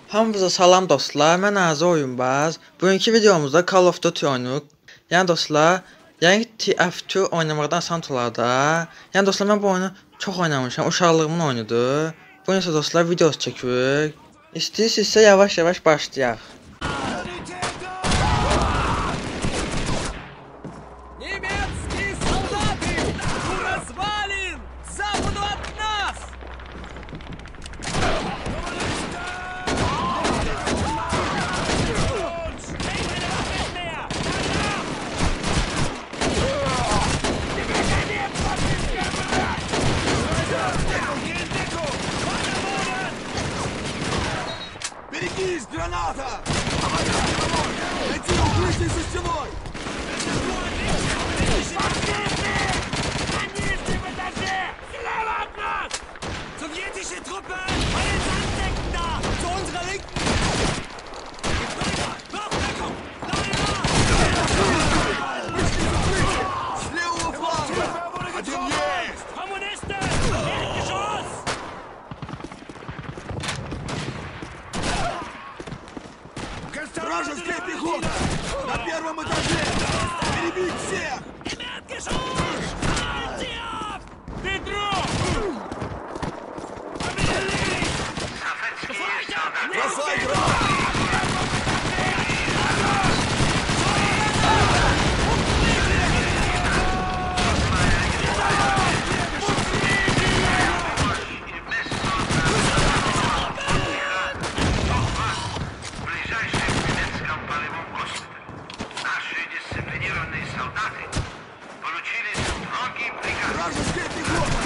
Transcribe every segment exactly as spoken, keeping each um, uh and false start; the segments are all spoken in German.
Hamınıza salam dostlar, mən Azə Oyunbaz. Bugünkü videomuzda Call of Duty oynuruq. Yəni dostlar, yəni T F iki oynamaqdan asan olar da. Yəni dostlar, mən bu oyunu çox oynamışam, uşaqlığımın oyunudur. Bu isə dostlar, videosu çəkirik. İstəyirsinizsə yavaş-yavaş başlayaq. Немецкие солдаты! У развалин! К западу от нас! Берегись, граната! Найти укрытие за стеной! На нижнем этаже! Слева от нас! Sowjetische Truppen! Meine Sandsäcken da! Zu unserer Linken! Nachdeckung! С левого фланга! Один есть! Kommunisten! Erdgeschoss! Вражеская пехота! На первом этаже! Перебить всех! Erdgeschoss! Antiaf! Петров! Бросай гранату! Вражеская пехота!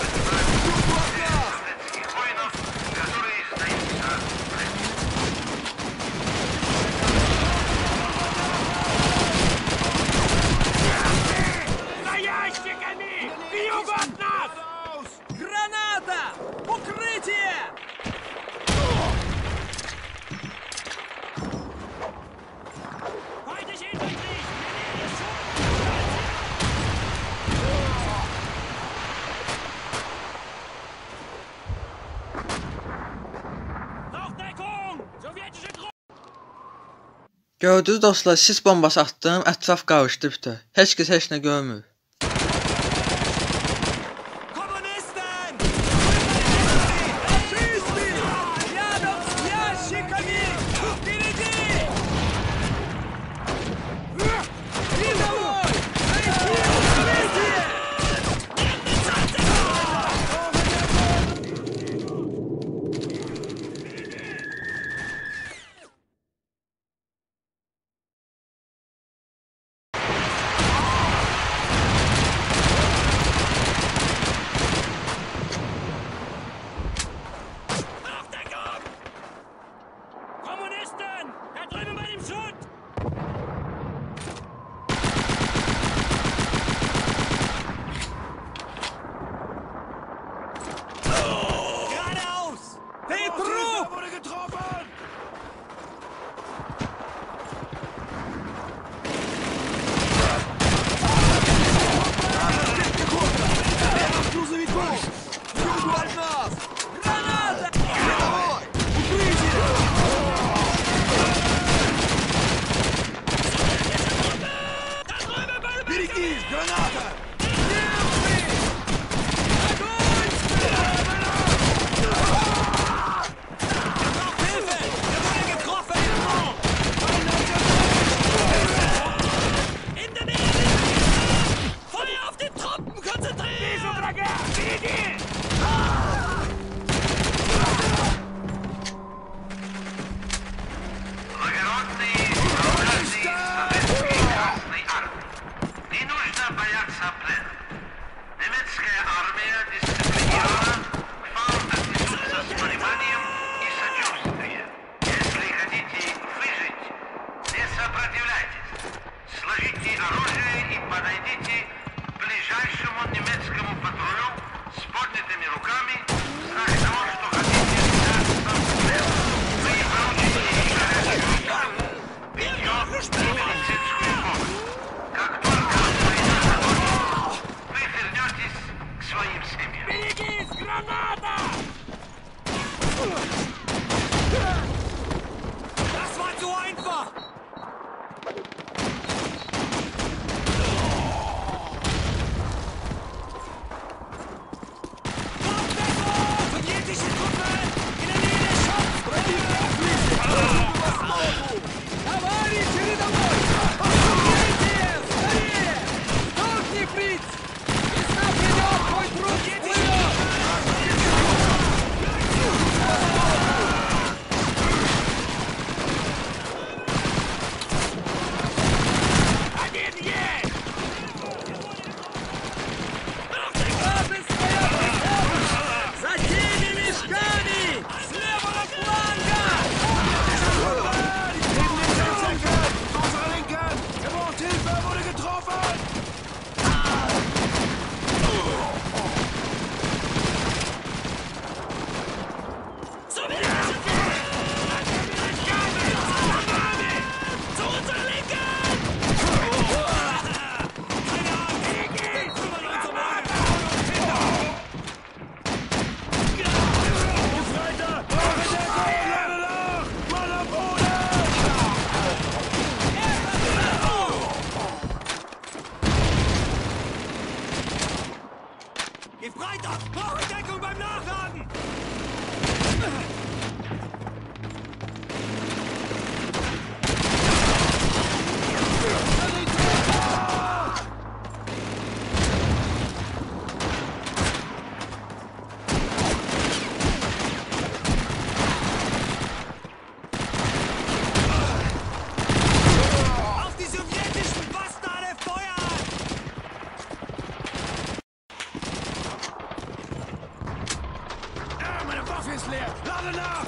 За ящиками! К югу от нас! Граната! Укрытие! Gördünüz dostlar, sis bombası atdım, ətraf qarışdı bütün. Heç kəs heç nə görmür. Kommunisten! Фашисты! Рядом с ящиками! Впереди! Передовой! Найти укрытие! ist leer. Lade nach!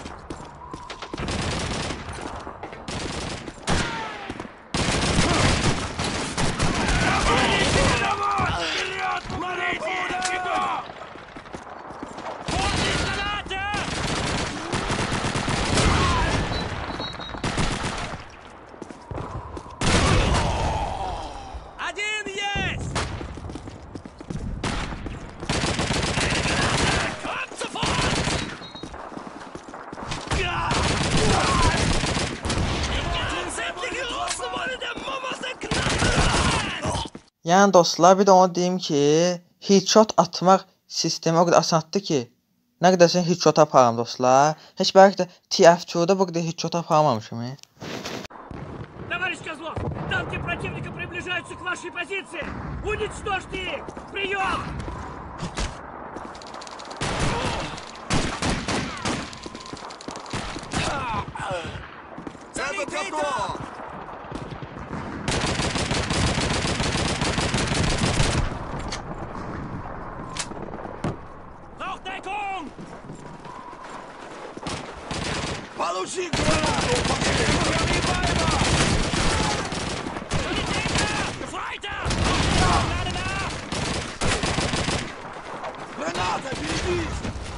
Yəni dostlar, bir də onu deyim ki, headshot atmaq sistemi o qədər asandır ki, nə qədər sən headshot aparam dostlar. Heç bəlkə də T F iki-də bu qədər headshot aparmamışım. Товарищ Козлов, танки противника приближаются к вашей позиции. Уничтожьте их! Прием! Sanitäter! Rauchdeckung! Получи гранату! Sanitäter! Gefreiter! Gerade nach! Granate, Billis!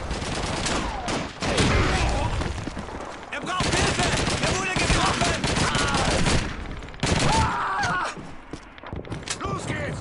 Er braucht Hilfe! Er wurde getroffen! Los geht's!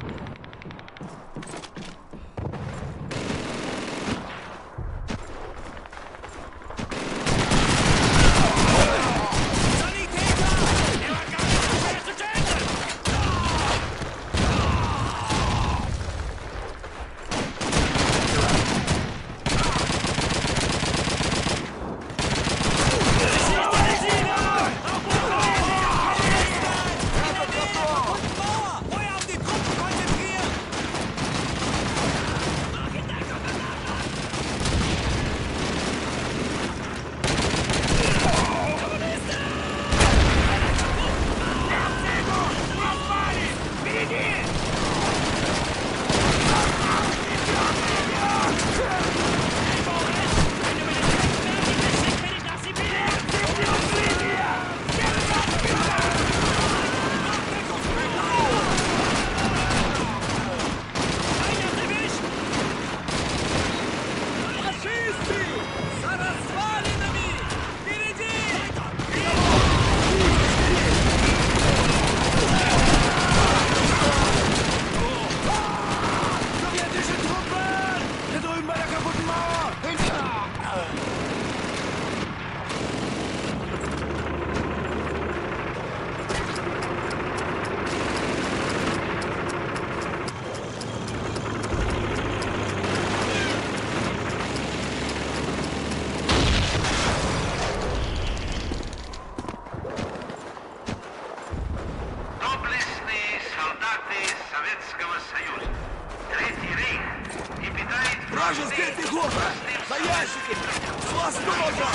Вражеская пехота! На ящике! С востока!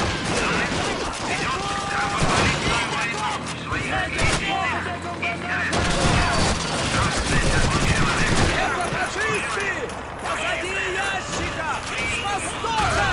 Фашисты! Позади ящика! С востока!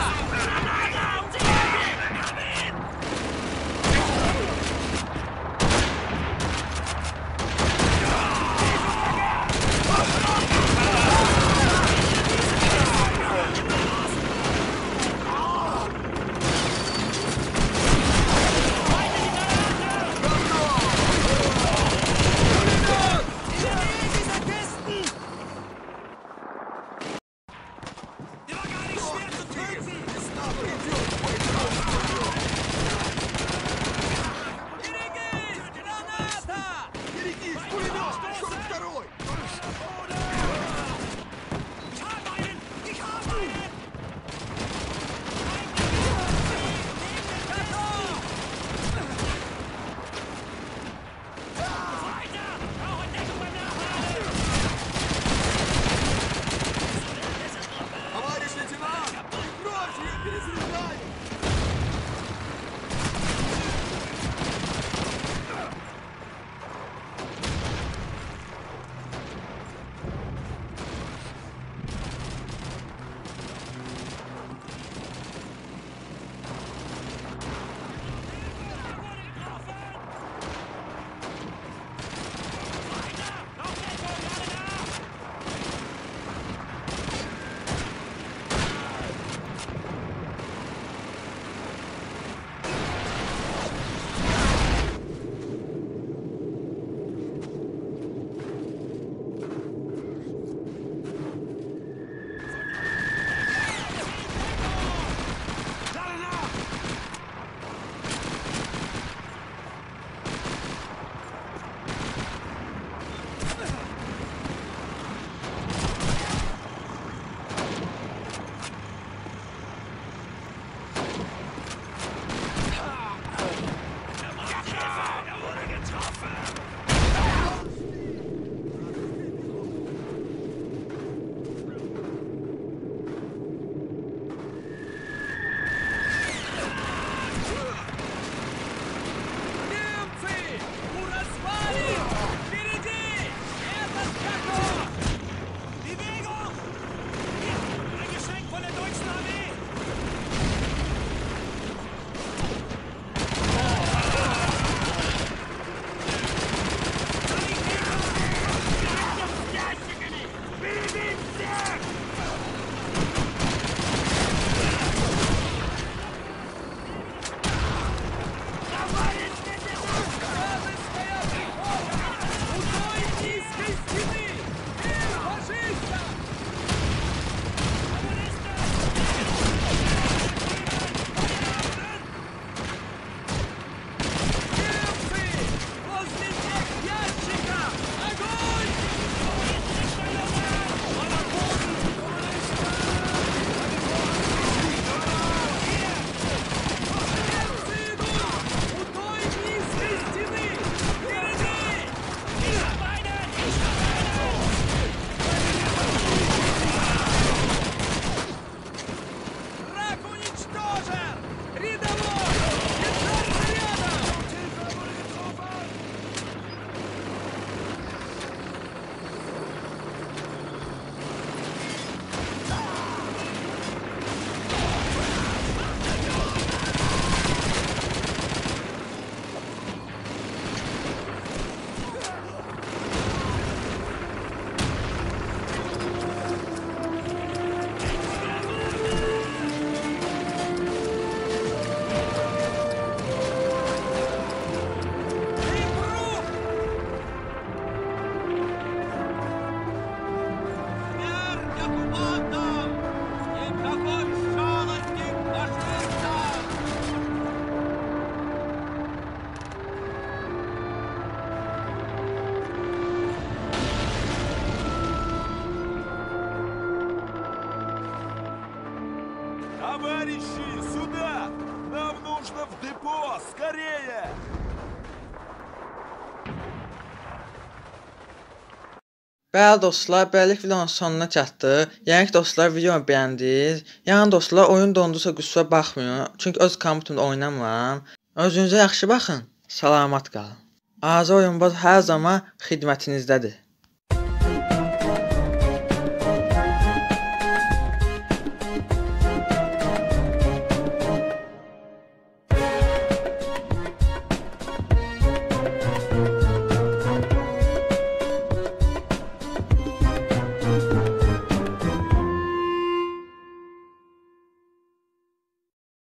Bəli dostlar, beləlik videonun sonuna çatdıq. Yəni ki dostlar, videonu bəyəndiniz. Yəni dostlar, oyun dondusa qüsuruna baxmayın. Çünki öz kompüterimdə oynamıram. Özünüzə yaxşı baxın. Salamat qalın. Azər Oyunbaz hər zaman xidmətinizdədir.